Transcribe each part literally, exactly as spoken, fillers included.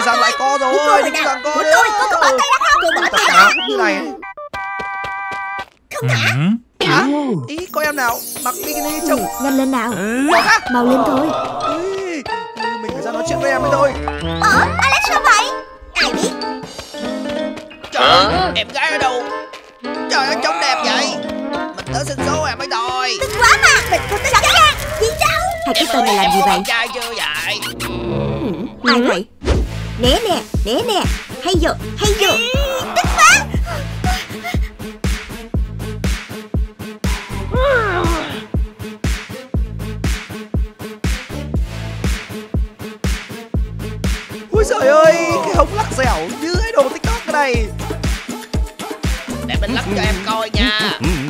rằng lại co rồi. Đừng rằng co nữa. Tôi, cô có bỏ tay ra không? Cô bỏ tay ra. Như này. Không thả. Hả? Ý có em nào mặc bikini trông. Nhanh lên nào. Có á. Mau lên thôi. Ý, mình phải ra nói chuyện với em ấy thôi. Ờ, Alex sao vậy? Ai biết? Trời ơi, em gái ở đâu? Trời ơi, trông đẹp vậy. Mình tới xin số em ấy thôi. Tức quá mà. Mình không tới rõ ràng. Gì đâu? Hai cái tên này làm gì vậy? Trai chưa vậy? Ai vậy? Né nè, né nè. Hay vô, hay vô. Tức quá. Ôi trời ơi, cái hống lắc dẻo như idol TikTok cái này. Để mình lắc cho em coi nha.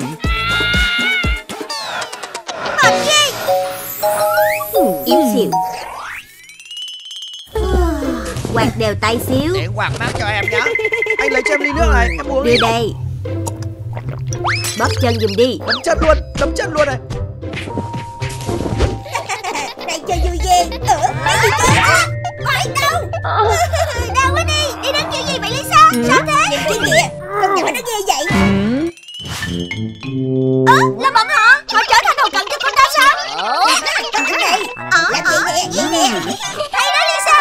Mập ghê. Yếu xìu. Quạt đều tay xíu. Để quạt mát cho em nhé. Anh lấy cho em ly nước này, em uống Đưa đi. đây. Bóp chân giùm đi. Đấm chân luôn, đấm chân luôn này. Đây chơi vui ghê. Ờ, cái gì chứ? Ôi đau. Đau quá đi. Đi đứng kiểu gì vậy Lisa? Sao thế? Nhìn kia kìa. Con nhỏ nó ghê vậy. Ơ, là bọn họ. Họ trở thành hầu cận cho con ta sao? Con ảnh này. Ờ, làm vậy nè, vậy nè. Hay đó Lisa.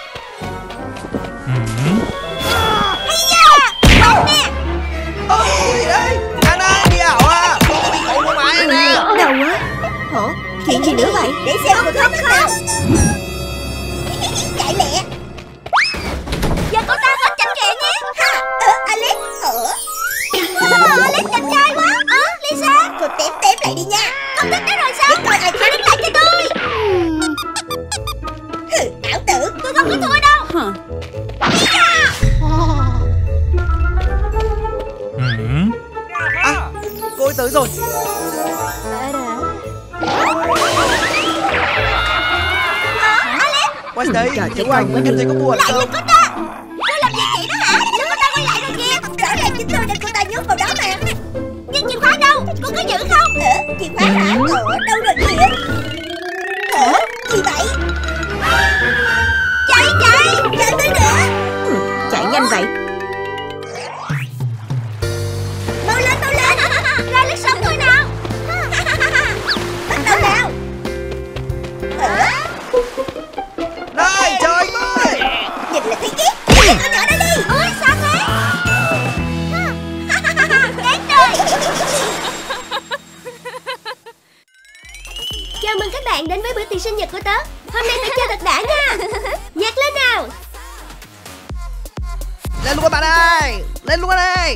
Hay da. Bông nè. Ơ, gì đây? Anna, đi ảo à? Con có bị khổ không ai nè? Đau quá. Hả? Chuyện gì nữa vậy? Để xem cô không không. Chạy lẹ. Giờ cô ta vẫn chảnh kẹ nhé. Ha, ờ, Alex. Ờ. Wow, Alex đẹp trai quá. Ờ, Lisa. Cô tém tém lại đi nha. Không thích nó rồi sao? Biết coi ai thua đứng lại cho tôi. Hừ, ảo tưởng. Tôi không có thua đâu. Hả? À, cô ấy tới rồi. Quay đây, cứu anh, em thấy có buồn Lại không? là cô ta. Cô làm gì vậy đó hả? Sao cô ta quay lại rồi kìa? Rõ ràng chính tôi đem cô ta nhốt vào đó mà. Nhưng chìa khóa đâu? Cô có giữ không? Ờ, chìa khóa hả? Ờ, đâu rồi kìa? Ờ, gì vậy? Chạy chạy, chạy tới nữa. Chạy nhanh vậy. Mau lên, mau lên. Ra lít sống thôi nào. Bắt đầu nào. Ờ. Đây, trời ơi! Nhìn là thấy ghét. Nhìn con nhỏ đó đi. Ôi sao thế? Ghét rồi. Chào mừng các bạn đến với bữa tiệc sinh nhật của tớ. Hôm nay phải chơi thật đã nha. Nhạc lên nào. Lên luôn các bạn ơi! Lên luôn đây!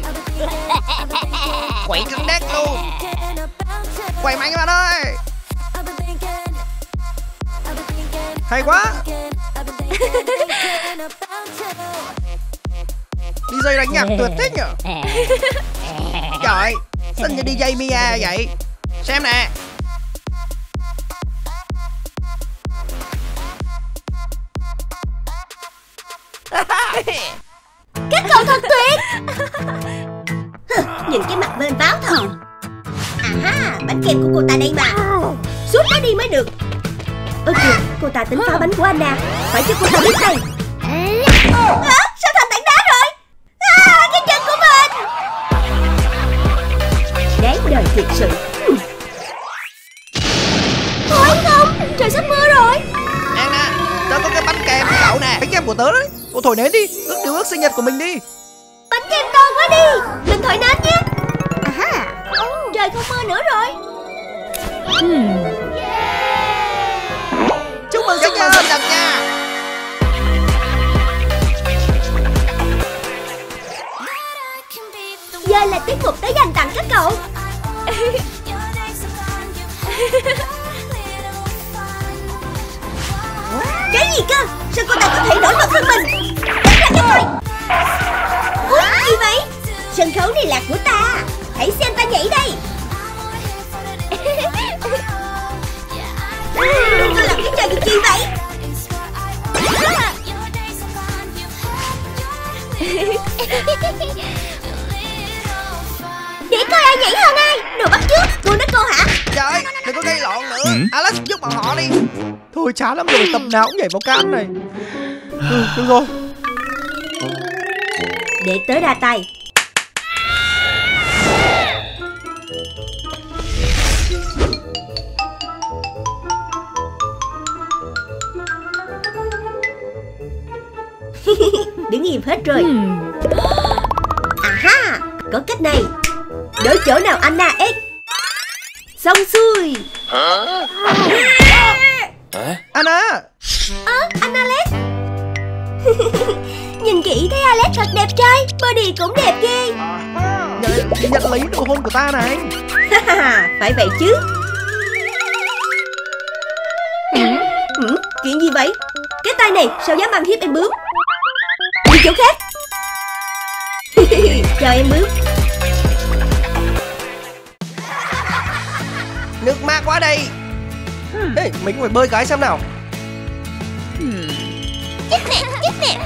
Quậy cứng đét luôn! Quậy mạnh các bạn ơi! Hay quá! đi jây đánh nhạc tuyệt thích nhở? Trời, xinh như đi jây Mia vậy. Xem nè. Các cậu thật tuyệt. Nhìn cái mặt bên báo thật. À ha, bánh kem của cô ta đây mà. Suốt nó đi mới được. Ơ kìa, cô ta tính phá bánh của Anna. Phải cho cô ta biết tay. À, sao thành tảng đá rồi? À, cái chân của mình. Đáng đời thiệt sự. Ôi không, trời sắp mưa rồi. Anna, tớ có cái bánh kem của cậu nè. Bánh kem của tớ đấy. Cô thổi nến đi, ước điều ước sinh nhật của mình đi. Bánh kem to quá đi. Mình thổi nến nhé. À, trời không mưa nữa rồi. Hmm. Chúc mừng sinh nhật sinh nhật nha. Giờ là tiết mục tới dành tặng các cậu. Cái gì cơ? Sao cô ta có thể nổi bật hơn mình? Đánh ra cho tôi. Ủa, gì vậy? Sân khấu này là của ta. Hãy xem ta nhảy đây. Tôi làm cái trò gì chi vậy? Để coi ai nhảy hơn ai. Đồ bắt chước, buồn đó cô hả? Trời, đừng có gây lộn nữa. ừ. Alex giúp bọn họ đi. Thôi chán lắm rồi, tập nào cũng nhảy vào can này. Ừ, được rồi, Để tớ ra tay. Đứng im hết rồi. À ha, có cách này. Đổi chỗ nào Anna X. Xong xuôi. Anna. Ơ, anh Alex. Nhìn kỹ thấy Alex thật đẹp trai, body cũng đẹp ghê. Nhận, nhận lấy nụ hôn của ta này. Phải vậy chứ. Ừ, chuyện gì vậy? Cái tay này sao dám ăn hiếp em bướm? Đi chỗ khác. Chào em bướm. Nước mát quá đây. Ê, mình cũng phải bơi cái xem nào. Chết nè, chết nè.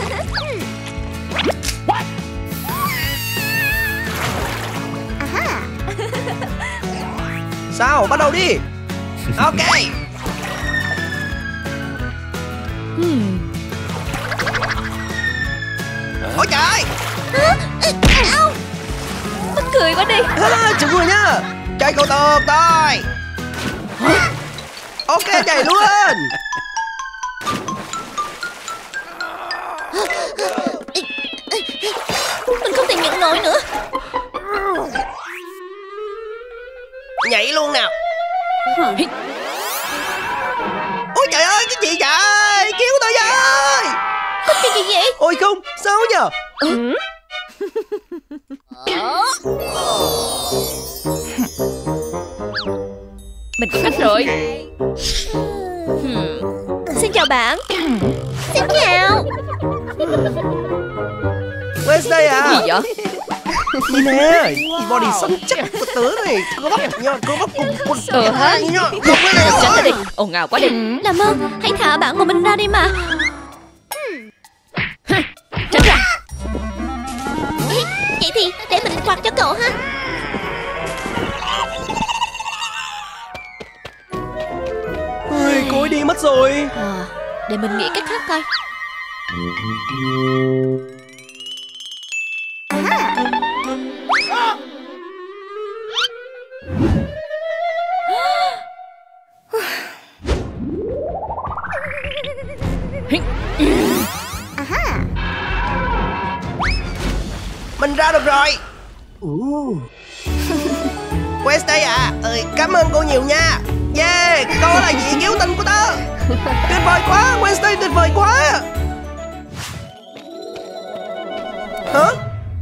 Sao, bắt đầu đi. Ok. Ôi trời. Mắc cười quá đi. À, chừng người nhá. Chạy cầu tường thôi. Ok, chạy luôn. Mình không thể nhận nổi nữa. Nhảy luôn nào. Ôi trời ơi, cái gì vậy? Cứu tôi với. Cái gì vậy? Ôi không, sao nhờ? Ừ. Mình có cách rồi. Xin chào bạn. Xin chào. Wednesday à? Gì vậy? Nhìn nè, body săn chắc của tớ này. Cơ bắp nha, cơ bắp cùng cùng Ờ ha. nha. Một cái này Tránh ra đi, thôi. ồn ào quá đi. Làm ơn, hãy thả bạn của mình ra đi mà. Tránh ra. Vậy thì để mình quạt cho cậu ha. Ôi, cô ấy đi mất rồi. À, để mình nghĩ cách khác coi. Mình ra được rồi. uh. Wednesday à, ơi cảm ơn cô nhiều nha. Yeah, cô là vị cứu tinh của tớ. Tuyệt vời quá, Wednesday tuyệt vời quá. Hả?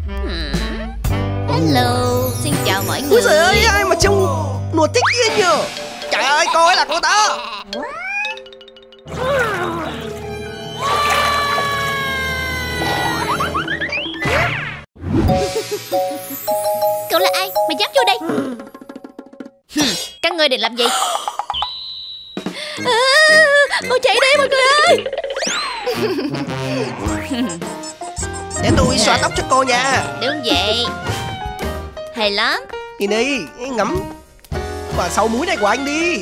Hello, xin chào mọi Úi người. giời ơi, ai mà trông nùa thích kia nhờ. Trời ơi, cô ấy là cô tớ. Cậu là ai mà dám vô đây? Các ngươi định làm gì? À, mau chạy đi mọi người ơi. Để tôi xoa tóc cho cô nha. Đúng vậy. Hay lắm. Nhìn đi, ngắm quả sầu muối này của anh đi.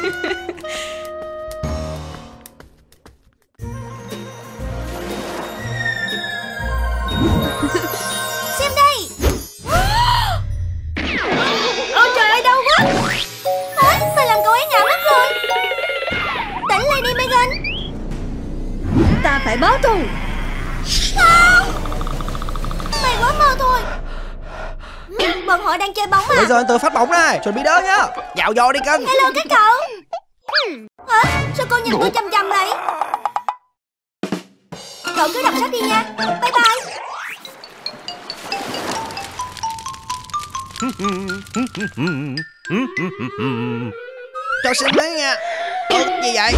Xem đây. Ôi trời ơi, đau quá. Hả? Mày làm cậu ấy ngã mất rồi. Tỉnh lại đi Megan. Ta phải báo thù. Không. Mày quá mơ thôi. Bọn họ đang chơi bóng à? Bây giờ anh tôi phát bóng này, chuẩn bị đỡ nhá. Dạo vô đi cưng. Hello các cậu. Hả? Sao cô nhìn tôi chăm chăm vậy? Cậu cứ đọc sách đi nha. Bye bye. Cho xin mấy nha. Ơ, gì vậy?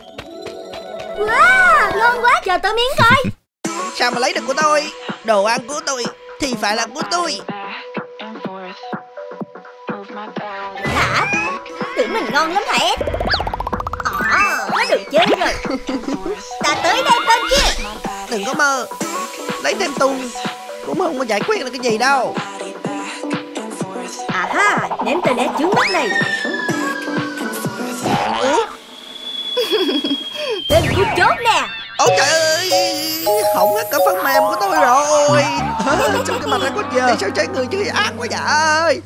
Wow, ngon quá, chờ tớ miếng coi. Sao mà lấy được của tôi? Đồ ăn của tôi thì phải là của tôi. Hả? Tưởng mình ngon lắm hả em? Ờ, nó được chơi rồi. Ta tới đây tên kia. Đừng có mơ. Lấy thêm tu cũng không có giải quyết được cái gì đâu. À ha, ném tên ép trước mắt này. Ừ? Tên cút chốt nè. Ôi trời ơi, hỏng hết cả phần mềm của tôi rồi. Trong cái mặt này con kìa, sao trái người chứ ác quá vậy.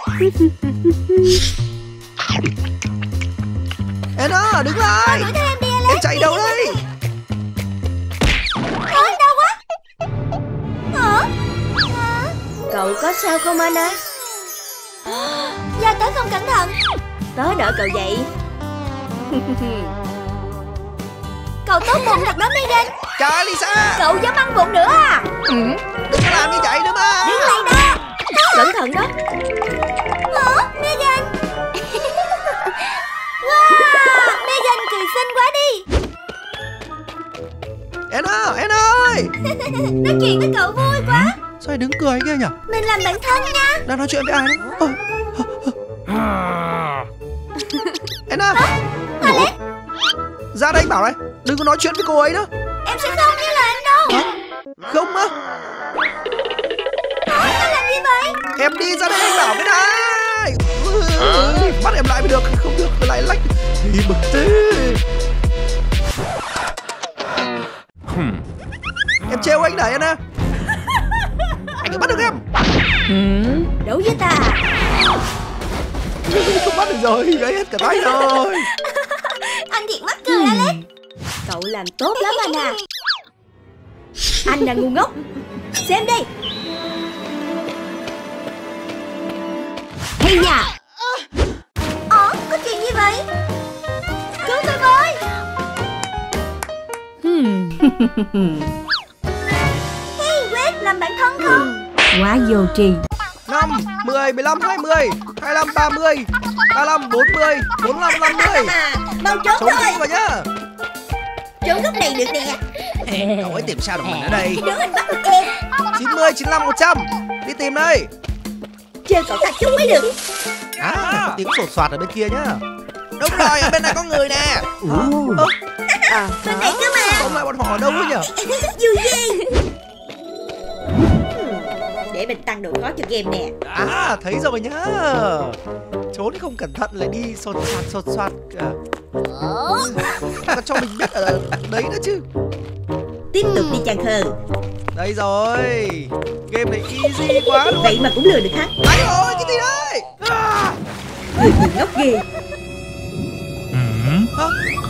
Ê nó, đứng lại. Đuổi theo em đi Alex. Em chạy đâu đây? Ôi, đau quá. Hả? Cậu có sao không anh à? Gia tới không cẩn thận. Tớ đỡ cậu dậy. Cậu tốt bụng thật đó Megan. Trời Lisa, Cậu dám ăn vụng nữa à? ừ, đừng có làm như vậy nữa mà. Đứng lại đó. Cẩn thận đó. Hả? Megan. Wow, Megan cười xinh quá đi. Anna, Anna ơi. Nói chuyện với cậu vui quá. Sao lại đứng cười kia nhỉ? Mình làm bạn thân nha. Đang nói chuyện với ai đấy? Ờ, ờ, ờ. Anna, Alex, ra đây bảo này, đừng có nói chuyện với cô ấy nữa. em sẽ không như là anh đâu. Hả? Không á? Hả? Anh làm gì vậy? Em đi ra đây anh bảo cái này. Bắt em lại mới được, không được lại lách. Thì bực thế. Em trêu anh này Anna. Anh đừng bắt được em. Đấu với ta. Không bắt được rồi, gãy hết cả tay rồi. Anh thiệt mắc cười Alex. Cậu làm tốt lắm anh à. Anh là ngu ngốc. Xem đi. Hay nha. Ủa, có chuyện gì vậy? Cứu tôi với. Hey, Wes, làm bạn thân không? Quá vô tri. Năm, mười, mười lăm, hai mươi, hai mươi lăm, ba mươi, ba mươi lăm, bốn mươi, bốn mươi lăm, năm mươi. Mau trốn Sống thôi. kỹ vào nhá. Trốn lúc này được nè. Cậu ấy tìm sao được mình ở đây? Đứa anh bắt được em. Chín mươi, chín mươi lăm, một trăm. Đi tìm đây. Chơi cậu thật chút mới được. À, tiếng sột soạt ở bên kia nhá. Đúng rồi, ở bên này có người nè. Ơ, À, bên này cơ mà. không lại bọn họ ở đâu ấy nhỉ? Dù gì. Để mình tăng độ khó cho game nè. À, thấy rồi nhá. Trốn không cẩn thận lại đi sột soạt sột soạt. À. Còn cho mình biết ở đấy nữa chứ. Tiếp tục đi chàng khờ. Đây rồi. Game này easy quá luôn. Vậy mà cũng lừa được hắn. Đấy rồi, cái gì đấy? À. Người gì ngốc ghê. Hả?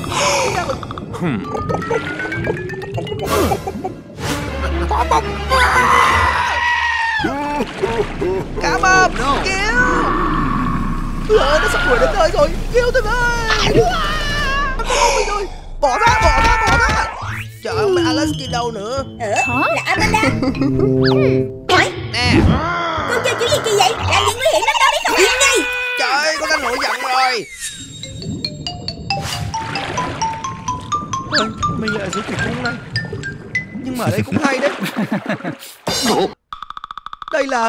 Có bông. Cá mập, cứu. Ờ, nó sắp đuổi đến nơi rồi. Cứu tôi với. Nó có bông mình rồi. Bỏ ra, bỏ ra, bỏ ra. Trời ơi, mẹ Alex đi đâu nữa? Ờ, là Amanda. Hỏi, Nè. con chơi kiểu gì kỳ vậy? Làm gì nguy hiểm lắm đó biết không? Yên ngay. Trời ơi, con đang nổi giận rồi. Ê, mình ở dưới thủy cung này. Nhưng mà ở đây cũng hay đấy. Đây là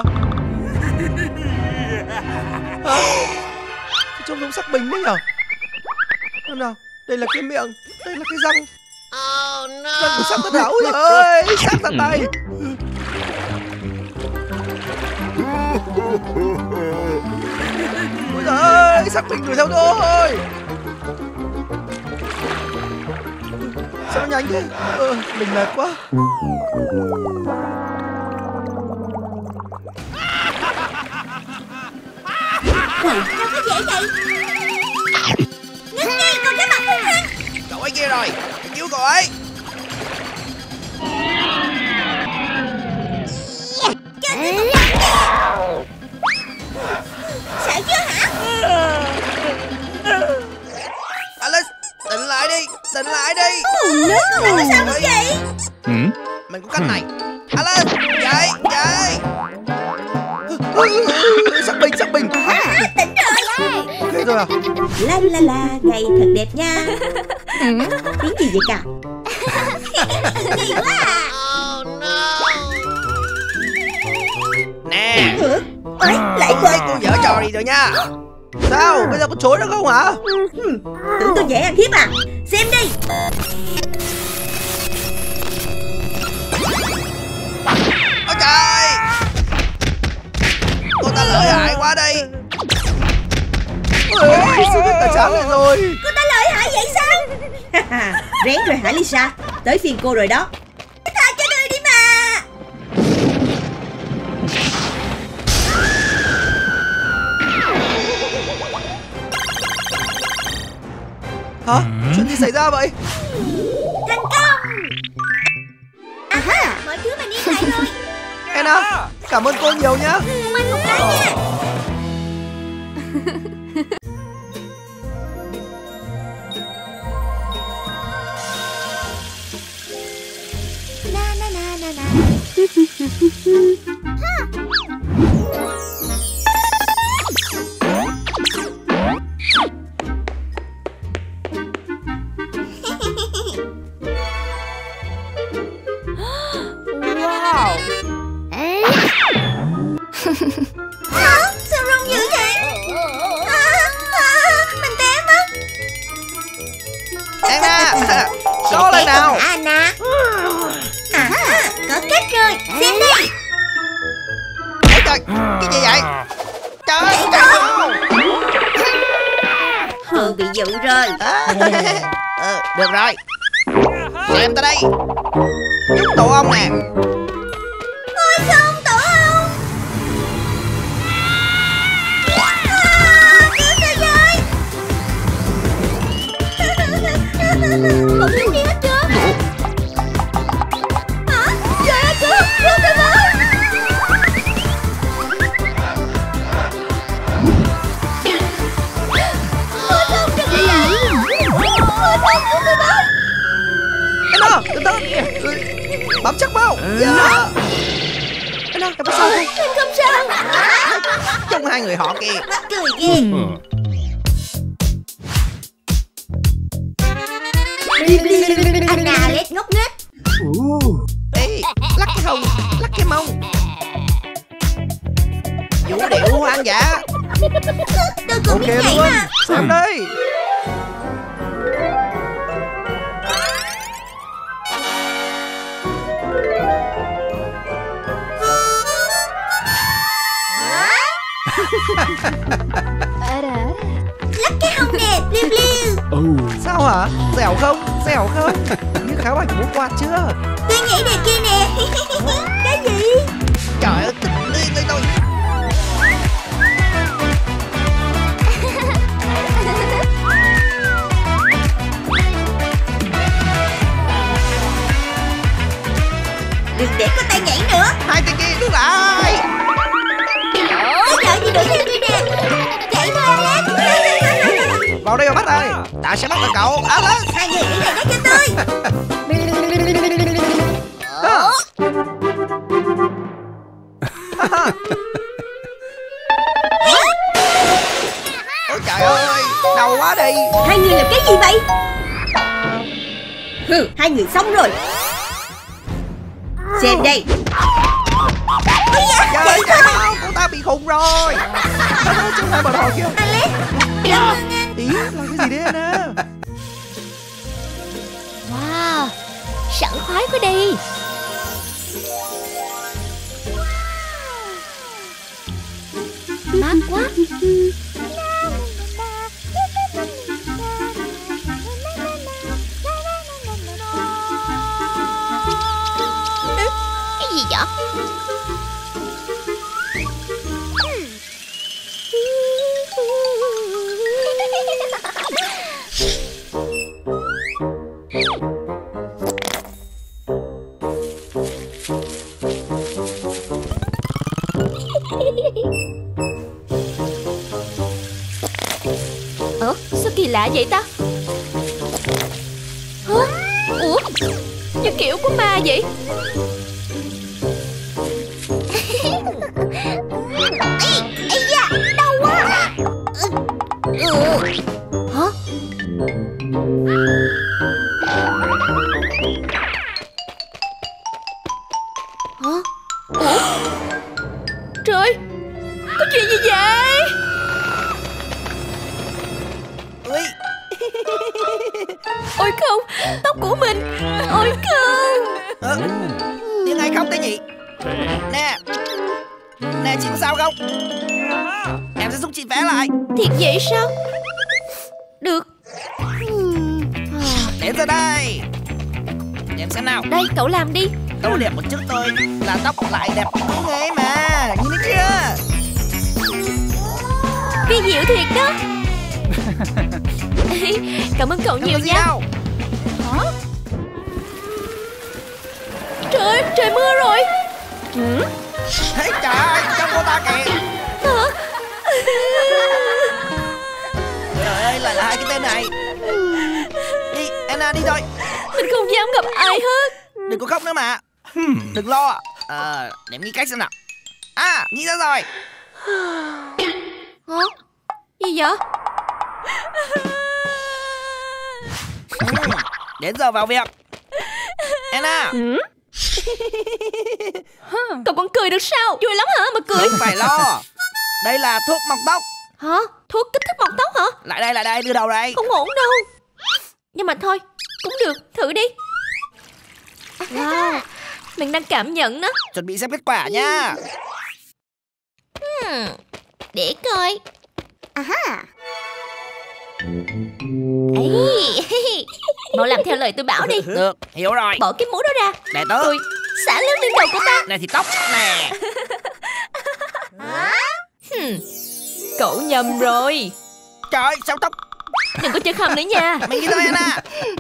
hả? Trông giống sắc bình đấy nhở? Xem nào, đây là cái miệng, đây là cái răng. Oh no. Răng của sắc tất hảo ơi, sắc ra tay. Ôi giời ơi, sắc bình đuổi theo tôi. Sao nhanh thế? Ờ, mình mệt quá. Đâu có dễ vậy. Ngưng ngay, còn cái mặt hung hăng. Cậu ấy kia rồi, cứu cậu ấy. Chết cái con rắn kìa. Sợ chưa hả? Alex, tỉnh lại đi, tỉnh lại đi. Nước con làm sao vậy vậy? Mình có cách này. Alex, dậy, dậy. Sắc bình, sắc bình. À, tỉnh rồi. Ok rồi à? La la la, ngày thật đẹp nha. Tiếng gì vậy cả? Gì quá à? Oh no. Nè. Ôi, lại Hôm nay quên. cô dở trò gì rồi nha. Sao, bây giờ có chối được không hả? Tưởng tôi dễ ăn hiếp à? Xem đi. Ôi trời. Cô ta lợi hại quá đi. Ôi, sướng hết cả trán này rồi. Cô ta lợi hại vậy sao? Rén rồi hả Lisa? tới phiên cô rồi đó. Tha cho tôi đi mà. Hả? Chuyện gì xảy ra vậy? Thành công. À, mọi thứ mình yên lại rồi. Anna, cảm ơn cô nhiều nhá. Mình một cái nha. Na na na na na. Wow. Hả? Sao rung dữ vậy? À, à, mình té mất. Anna, số lên nào. Anna. À, có cách rồi. Xem đi. Ôi trời, cái gì vậy? Trời, trời. Hờ bị dụ rồi. À, ừ, được rồi. Xem tới đây. Giúp tổ ông nè. Ôi không, tổ ông. À, cứu tôi với. Không biết đi hết chưa? Hả? Trời ơi, cứu, cứu tôi với. Ôi không, đừng đi vậy. Ôi không, cứu tôi với. Anna, từ từ. Ừ, bấm chắc vào. Yeah. Anna, em có sao không? Mình không sao. Trông hai người họ kìa. Mắc cười ghê. Anna lết ngốc nghếch. Ê, lắc cái hông, lắc cái mông. Vũ điệu hoang dã. Tôi cũng biết Ok nhảy luôn, mà. xem đây. Lắc cái hông nè, liu liu. Sao hả? Dẻo không? Dẻo không? Như Khá Bạch muốn quạt chưa? Tôi nhảy đẹp kia nè. Cái gì? Trời ơi, tự nhiên lên tôi. Đừng để có tay nhảy nữa. Hai tay kia đứng lại. Có sợ gì đuổi theo tôi nè. Chạy thôi Alex. Vào đây mà bắt đây. Ta sẽ bắt được cậu. Alex. Hai người đứng này đó cho tôi. Hả? Ôi trời ơi, đau quá đi. Hai người làm cái gì vậy? Hừ, hai người xong rồi. Xem đây. Ôi da, Trời chạy ơi, thôi. cô ta bị khùng rồi. Trong hai bờ hồ kia. Alex, cảm ơn anh. Ý, là cái gì đấy Anna? Wow, sảng khoái quá đi. Mát quá. Cái gì vậy? Ủa, sao kỳ lạ vậy ta? Hả? Ủa, như kiểu của ma vậy? Ê, ê da, đau quá. Ừ. Hả? Hả? Ủa? Trời, có chuyện gì vậy? Ui. Ôi không, tóc của mình. Ôi không. Ờ, tiếng ai khóc thế nhỉ? Nè. Nè, chị có sao không? Em sẽ giúp chị vẽ lại. Thiệt vậy sao? Được. Đến giờ đây. Để em xem nào. Đây, cậu làm đi. Tóc đẹp một chút thôi là tóc lại đẹp cũng ngay mà. Nhìn thấy chưa? Vi diệu thiệt đó. Cảm ơn cậu nhiều nha. Đâu? Hả? Trời ơi, trời mưa rồi. Ừ? Hey, trời ơi, trong cô ta kìa. Hả? Trời ơi, lại là hai cái tên này. Đi, Anna đi thôi. Mình không dám gặp ai hết. Đừng có khóc nữa mà. Đừng lo. À, để em nghĩ cách xem nào. À, nghĩ ra rồi. Hả? Gì vậy? Ừ, đến giờ vào việc. Anna. Ừ? Cậu còn cười được sao? Vui lắm hả mà cười? Không phải lo. Đây là thuốc mọc tóc. Hả? Thuốc kích thích mọc tóc hả? Lại đây, lại đây, đưa đầu đây. Không ổn đâu. Nhưng mà thôi, cũng được, thử đi. Wow, mình đang cảm nhận đó. Chuẩn bị xem kết quả nha. Hmm, để coi. À-ha. Ấy, mau làm theo lời tôi bảo đi. Được, hiểu rồi. Bỏ cái mũ đó ra. Để tớ. Tôi xả nước lên đầu của ta. Này thì tóc nè. Hmm, cậu nhầm rồi. Trời ơi, sao tóc. Đừng có chơi khăm nữa nha. Mình đi thôi Anna.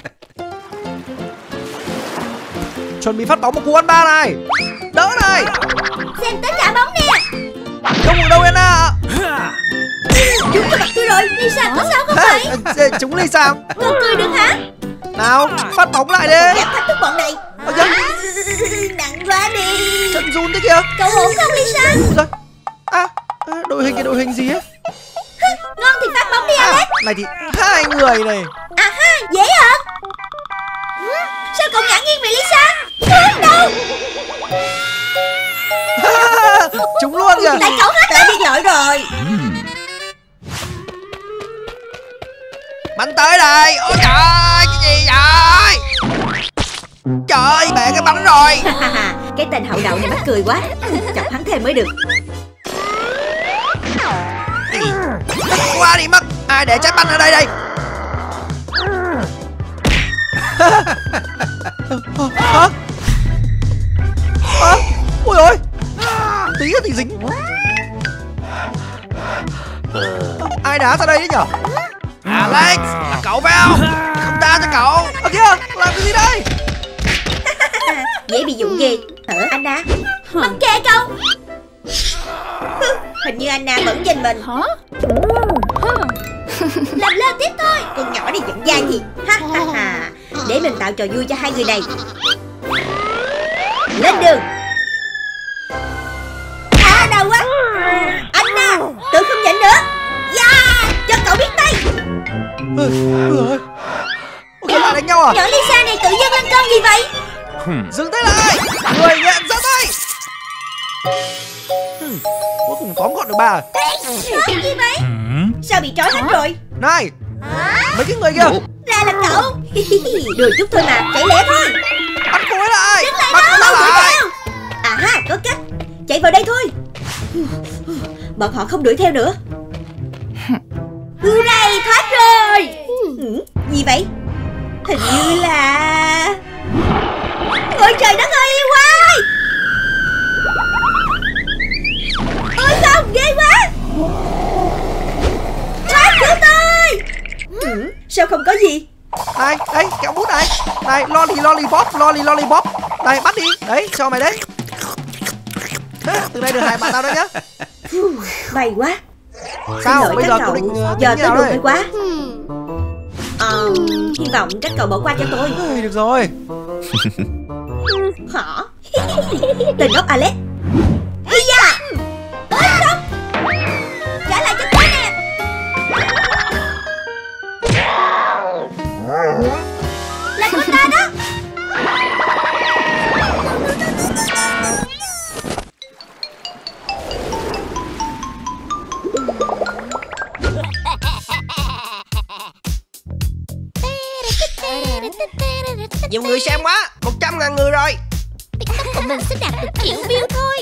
Chuẩn bị phát bóng một cú ăn ba này. Đỡ này. Xem tới trả bóng nè. Không được đâu Anna. Chúng cho mặt tôi rồi. Lisa có sao không vậy? À, chúng đi sao? Cậu cười được hả? Nào, phát bóng lại đi. Dám thách thức bọn này. Ôi giời, Nặng quá đi. chân run thế kìa. Cậu ổn không Lisa? Ôi giời. À, à, đội hình cái đội hình gì ấy? Ngon thì phát bóng đi À, Alex. này thì hai người này. À ha, dễ hả? Sao cậu ngã nghiêng vậy Lisa? Không đâu. Chúng luôn kìa. Tại cậu hết lại bị lỗi rồi. Bắn tới đây. Ôi trời ơi, cái gì vậy? Trời ơi, bể cái bắn rồi. Cái tên hậu đậu này mắc cười quá. Chọc hắn thêm mới được. Qua đi mất. Ai để trái banh ở đây đây? Hả? Hả? Ôi ôi, tí thì dính. Ai đá ra đây đấy nhở? Alex, là cậu phải không? Không ta cho cậu. Ở kia, làm cái gì đây? Dễ bị dụ ghê. Hả Anna? Mặc kệ cậu. Hình như Anna vẫn giành mình. Hả? Làm lên tiếp thôi. Con nhỏ này giận dai gì. Ha ha ha. Để mình tạo trò vui cho hai người này. Lên đường. À đau quá. Anna, tôi không nhịn nữa. Yeah, cho cậu biết tay. Ôi ôi, ôi lại đánh nhau à? Nhỏ Lisa này tự dưng lên cơn gì vậy? Dừng tay lại. Người nhận ra tay. Hmm, cuối cùng tóm gọn được bà. Hả? Gì vậy? Sao bị trói hết rồi? Này, mấy cái người kia. Ra là cậu. Đùa chút thôi mà, chạy lẹ thôi. Bắt cô ấy lại. Đứng lại Bắt đó, nó đuổi lại. theo. À ha, có cách. Chạy vào đây thôi. Bọn họ không đuổi theo nữa. Hooray, thoát rồi. Ừ, gì vậy? Hình như là... Ôi trời đất ơi, yêu quá. Ôi không, ghê quá. Thoát cứu tôi. Ừ, sao không có gì? Này, đây, kẹo bút này. Này, lolly lollipop, lolly lollipop. Này, bắt đi. Đấy, cho mày đấy. Từ đây được hai bạn tao đó nhá. May quá. Sao, Xin lỗi bây các giờ cậu. tôi định uh, Giờ tính tôi nào buồn đây? hơi quá. Ờ, hy vọng các cậu bỏ qua cho tôi. Ôi, được rồi. Hả? Tên ngốc Alex. Ây da. Ôi không. Trả lại cho tôi nè. Là con ta đó. Nhiều người xem quá. Một trăm ngàn người rồi. TikTok của mình sẽ đạt được triệu view thôi.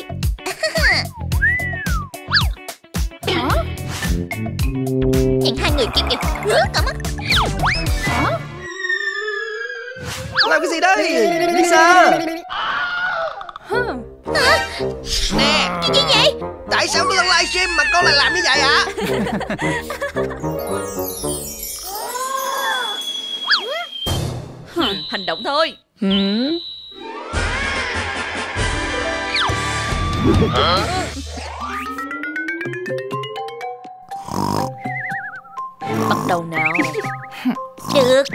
Hả? Nhìn hai người kia kìa, rứa cả mắt. Hả? Làm cái gì đây Lisa? Nè, cái gì vậy? Tại sao tôi đang livestream mà con lại làm như vậy hả? Hành động thôi. Bắt đầu nào. Được.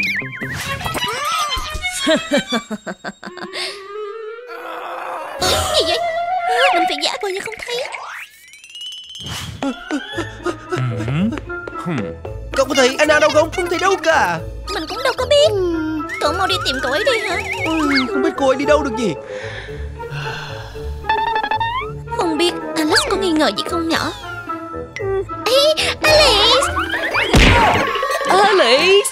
Ủa, gì vậy? Mình phải giả vờ như không thấy. Cậu có thấy Anna đâu không? Không thấy đâu cả. Mình cũng đâu có biết. Cậu mau đi tìm cậu ấy đi hả? Ôi, không biết cô ấy đi đâu được nhỉ? Không biết Alice có nghi ngờ gì không nhỏ? Ê, Alice! Alice.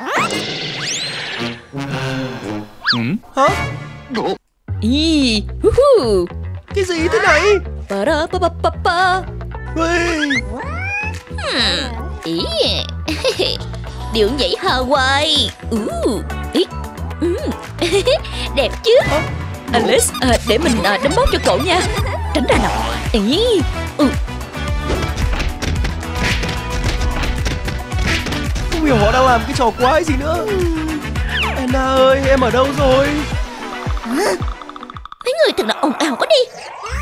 Hả? Ý, hu hu. Cái gì thế này? Pa ra pa pa pa pa. Ê, Hmm. Ý. Điệu nhảy Hawaii. Uh. Ý. Ừ. Đẹp chứ? Alice, à, để mình à, đấm bóp cho cậu nha. Tránh ra nào. Ý. Ừ. không hiểu họ đang làm cái trò quái gì nữa. Anna ơi, em ở đâu rồi? Mấy người thật là ồn ào quá đi.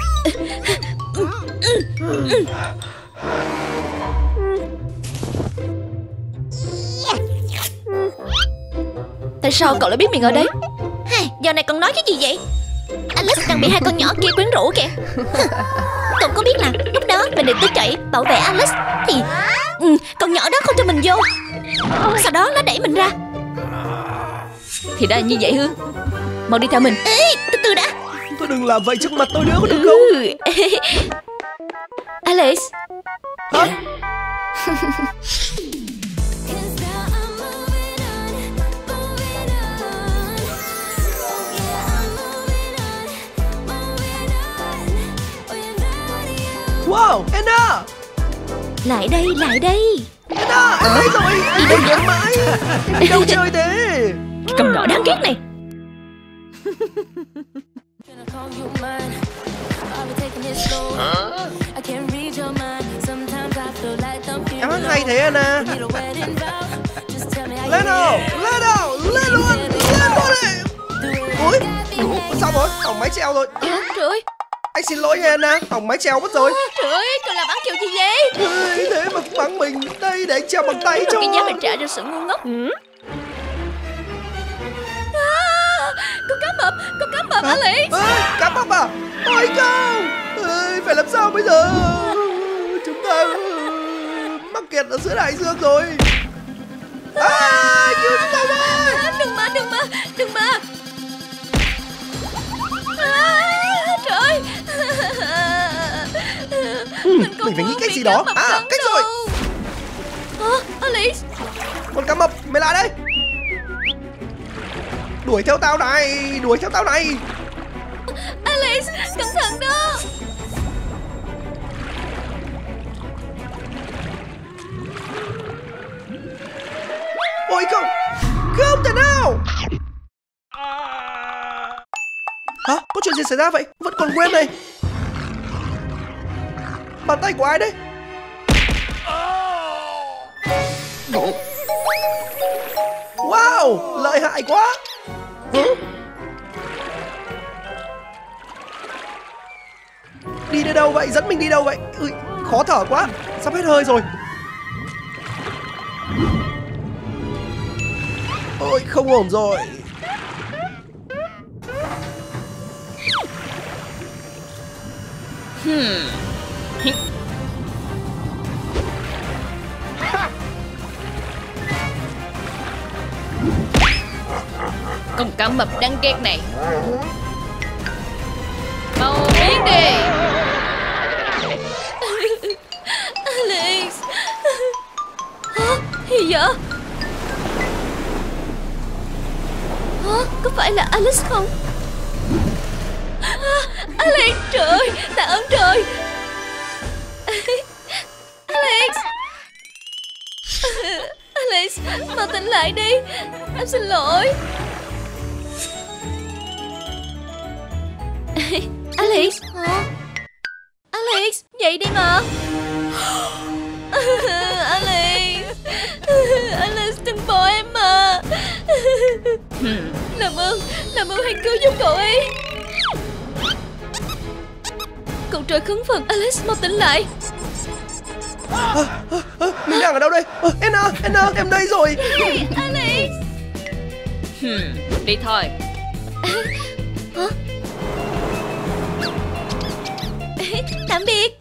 Tại sao cậu lại biết mình ở đây? Hai, giờ này còn nói cái gì vậy? Alice đang bị hai con nhỏ kia quyến rũ kìa. Cậu có biết là lúc đó mình định tới chạy bảo vệ Alice thì ừ, con nhỏ đó không cho mình vô. Sau đó nó đẩy mình ra. Thì ra như vậy Hương. Mau đi theo mình. Ê, từ từ đã. Thôi đừng làm vậy trước mặt tôi nữa có được không? Ừ. Alice. Hả? Wow, Anna! Lại đây, lại đây. Anna, em thấy rồi! Đi đâu vậy? Mãi! Em đi đâu chơi thế? Cái con nhỏ đáng ghét này. Em hát hay thế Anna. Lên nào, lên nào, lên luôn, lên luôn đi. Ôi, sao rồi? Hỏng máy treo rồi. À, trời ơi, Anh xin lỗi nha Anna, hỏng máy treo mất rồi. trời ơi, cậu làm ăn kiểu gì vậy? Ôi, thế mà cũng bắn mình. Đây để anh treo bằng tay cho. Cái giá phải trả cho sự ngu ngốc. À, con cá mập, con cá mập Alice. Ê, cá mập à? Ôi không. Ê, phải làm sao bây giờ? Chúng ta mắc kẹt ở giữa đại dương rồi. À, cứu chúng ta với. À, đừng mà, đừng mà, đừng mà. À, trời ơi. Ừ, Mình không mình phải nghĩ muốn cách bị gì cá đó. mập À, cắn cách rồi. đâu. À, Alice. Con cá mập, mày lại đây. Đuổi theo tao này, đuổi theo tao này. Alice, cẩn thận đó. Ôi không, không thể nào. Hả, có chuyện gì xảy ra vậy? Vẫn còn quên này. Bàn tay của ai đấy? Wow, lợi hại quá. Hả? Đi đến đâu vậy? Dẫn mình đi đâu vậy? Ui, khó thở quá, sắp hết hơi rồi. Ôi, không ổn rồi. Hmm. Con cá mập đáng ghét này. Mau biến đi. Alice. Hả? Gì vậy? Hả? Có phải là Alice không? À, Alice, trời ơi, tạ ơn trời. Alice. Alice, mau tỉnh lại đi. Em xin lỗi. Alex. Alex, dậy đi mà. Alex. Alex đừng bỏ em mà. Làm ơn, làm ơn hãy cứu giúp cậu ấy. Cậu trời khấn phần, Alex mau tỉnh lại. À, à, à, mình đang ở đâu đây? À, Anna, Anna, em đây rồi. Alex. Đi thôi. Hả? Tạm biệt.